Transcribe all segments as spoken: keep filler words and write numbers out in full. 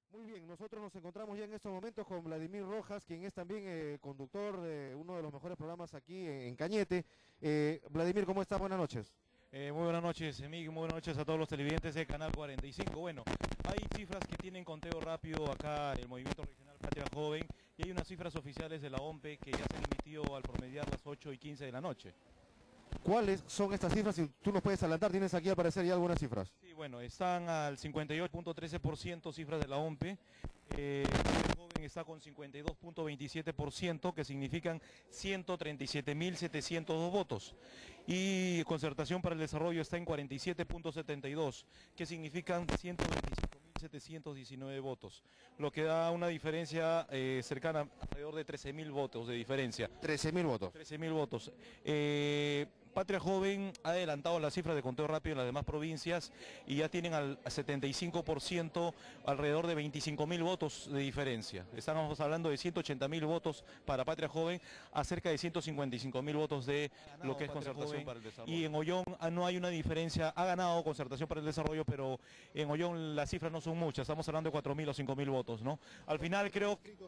Muy bien, nosotros nos encontramos ya en estos momentos con Vladimir Rojas, quien es también eh, conductor de uno de los mejores programas aquí en, en Cañete. Eh, Vladimir, ¿cómo estás? Buenas noches. Eh, muy buenas noches, Emig, muy buenas noches a todos los televidentes de Canal cuarenta y cinco. Bueno, hay cifras que tienen conteo rápido acá el Movimiento Regional Patria Joven y hay unas cifras oficiales de la O M P E que ya se han emitido al promediar las ocho y quince de la noche. ¿Cuáles son estas cifras? Si tú nos puedes adelantar, tienes aquí al parecer ya algunas cifras. Sí, bueno, están al cincuenta y ocho punto trece por ciento cifras de la O M P E. Eh, el joven está con cincuenta y dos punto veintisiete por ciento, que significan ciento treinta y siete mil setecientos dos votos. Y Concertación para el Desarrollo está en cuarenta y siete punto setenta y dos, que significan ciento veinticinco mil setecientos diecinueve votos, lo que da una diferencia eh, cercana alrededor de trece mil votos de diferencia. trece mil votos. trece mil votos. Eh, Patria Joven ha adelantado las cifras de conteo rápido en las demás provincias y ya tienen al setenta y cinco por ciento, alrededor de veinticinco mil votos de diferencia. Estamos hablando de ciento ochenta mil votos para Patria Joven, a cerca de ciento cincuenta y cinco mil votos de lo que es Concertación para el Desarrollo. Y en Ollón no hay una diferencia, ha ganado Concertación para el Desarrollo, pero en Ollón las cifras no son muchas, estamos hablando de cuatro mil o cinco mil votos, ¿no? Al final creo que...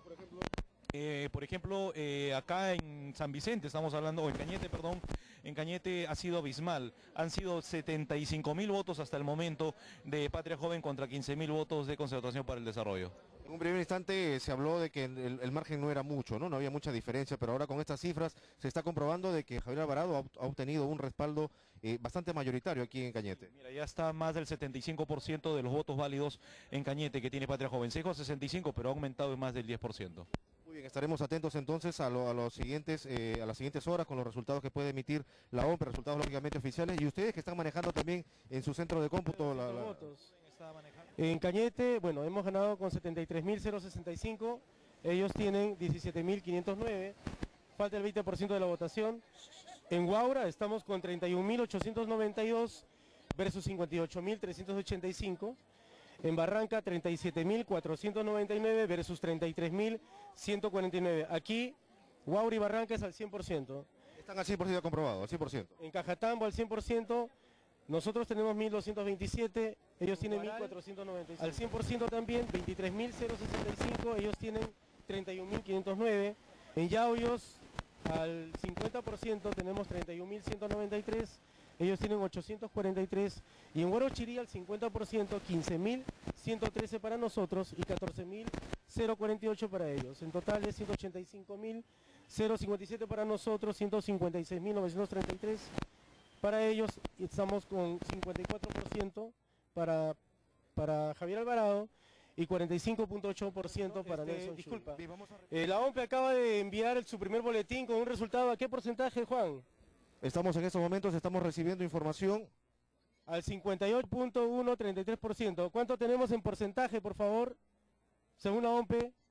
Eh, por ejemplo, eh, acá en San Vicente, estamos hablando, o en Cañete, perdón, en Cañete ha sido abismal. Han sido setenta y cinco mil votos hasta el momento de Patria Joven contra quince mil votos de Concertación para el Desarrollo. En un primer instante eh, se habló de que el, el margen no era mucho, ¿no? No había mucha diferencia, pero ahora con estas cifras se está comprobando de que Javier Alvarado ha, ha obtenido un respaldo eh, bastante mayoritario aquí en Cañete. Mira, ya está más del setenta y cinco por ciento de los votos válidos en Cañete que tiene Patria Joven. Se dijo sesenta y cinco, pero ha aumentado en más del diez por ciento. Muy bien, estaremos atentos entonces a, lo, a, los siguientes, eh, a las siguientes horas con los resultados que puede emitir la O M P E, resultados lógicamente oficiales, y ustedes que están manejando también en su centro de cómputo la, la... votos. En Cañete, bueno, hemos ganado con setenta y tres mil sesenta y cinco, ellos tienen diecisiete mil quinientos nueve, falta el veinte por ciento de la votación. En Huaura estamos con treinta y un mil ochocientos noventa y dos versus cincuenta y ocho mil trescientos ochenta y cinco. En Barranca treinta y siete mil cuatrocientos noventa y nueve versus treinta y tres mil ciento cuarenta y nueve. Aquí, Huaura y Barranca es al cien por ciento. Están al cien por ciento comprobado, al cien por ciento. En Cajatambo al cien por ciento, nosotros tenemos mil doscientos veintisiete, ellos tienen mil cuatrocientos noventa y cinco. Al cien por ciento también, veintitrés mil sesenta y cinco, ellos tienen treinta y un mil quinientos nueve. En Yauyos, al cincuenta por ciento tenemos treinta y un mil ciento noventa y tres, ellos tienen ochocientos cuarenta y tres, y en Huarochirí al cincuenta por ciento, quince mil ciento trece para nosotros y catorce mil cuarenta y ocho para ellos. En total es ciento ochenta y cinco mil cincuenta y siete para nosotros, ciento cincuenta y seis mil novecientos treinta y tres para ellos, y estamos con cincuenta y cuatro por ciento para, para Javier Alvarado y cuarenta y cinco punto ocho por ciento para este, Nelson. Disculpa, eh, la O M P E acaba de enviar el, su primer boletín con un resultado. ¿A qué porcentaje, Juan? Estamos en estos momentos, estamos recibiendo información. Al cincuenta y ocho punto ciento treinta y tres por ciento. ¿Cuánto tenemos en porcentaje, por favor? Según la O M P E.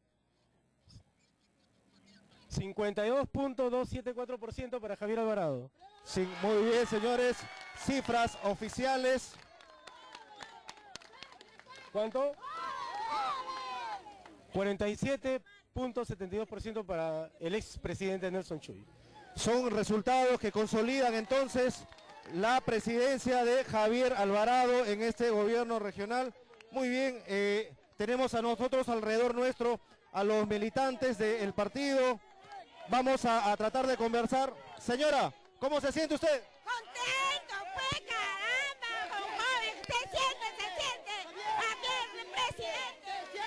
cincuenta y dos punto doscientos setenta y cuatro por ciento para Javier Alvarado. Sí, muy bien, señores. Cifras oficiales. ¿Cuánto? cuarenta y siete punto setenta y dos por ciento para el expresidente Nelson Chuy. Son resultados que consolidan entonces la presidencia de Javier Alvarado en este gobierno regional. Muy bien, eh, tenemos a nosotros alrededor nuestro a los militantes del partido. Vamos a, a tratar de conversar. Señora, ¿cómo se siente usted? Contento, pues caramba, con joven, se siente, se siente. Aquí el presidente.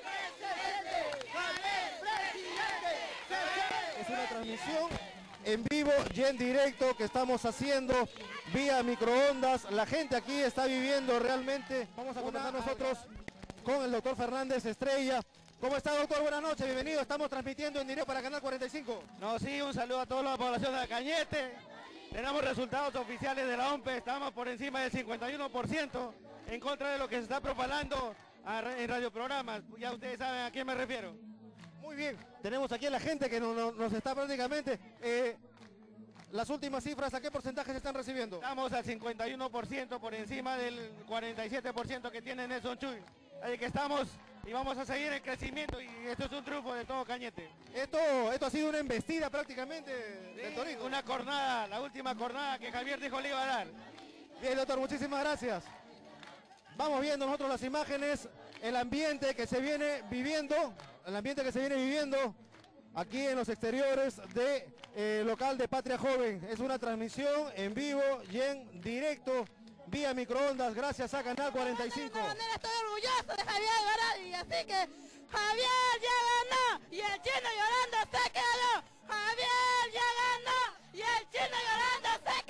Es una transmisión en vivo y en directo que estamos haciendo vía microondas. La gente aquí está viviendo realmente. Vamos a conversar nosotros con el doctor Fernández Estrella. ¿Cómo está, doctor? Buenas noches, bienvenido. Estamos transmitiendo en directo para Canal cuarenta y cinco. No, sí, un saludo a toda la población de Cañete. Tenemos resultados oficiales de la O M P E, estamos por encima del cincuenta y uno por ciento en contra de lo que se está propalando en radioprogramas. Ya ustedes saben a quién me refiero. Muy bien, tenemos aquí a la gente que no, no, nos está prácticamente... Eh, las últimas cifras, ¿a qué porcentaje se están recibiendo? Estamos al cincuenta y uno por ciento por encima del cuarenta y siete por ciento que tiene Nelson Chuy. Así que estamos y vamos a seguir el crecimiento y esto es un triunfo de todo Cañete. Esto, esto ha sido una embestida prácticamente sí, del Torito. Una jornada, la última jornada que Javier dijo le iba a dar. Bien, doctor, muchísimas gracias. Vamos viendo nosotros las imágenes. el ambiente que se viene viviendo, el ambiente que se viene viviendo aquí en los exteriores de eh, local de Patria Joven. Es una transmisión en vivo y en directo vía microondas gracias a Canal cuarenta y cinco. De alguna manera estoy orgulloso de Javier Alvarado, así que Javier ya ganó y el chino llorando se quedó. Javier ya ganó y el chino llorando se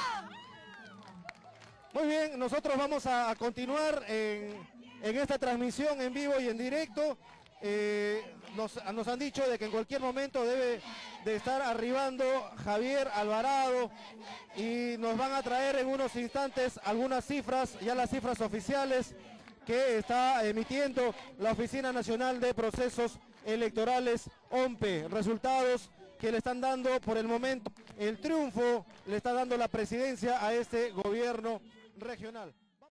quedó. Muy bien, nosotros vamos a, a continuar en, en esta transmisión en vivo y en directo. Eh, nos, nos han dicho de que en cualquier momento debe de estar arribando Javier Alvarado y nos van a traer en unos instantes algunas cifras, ya las cifras oficiales que está emitiendo la Oficina Nacional de Procesos Electorales, O M P E, resultados que le están dando por el momento el triunfo, le está dando la presidencia a este gobierno regional.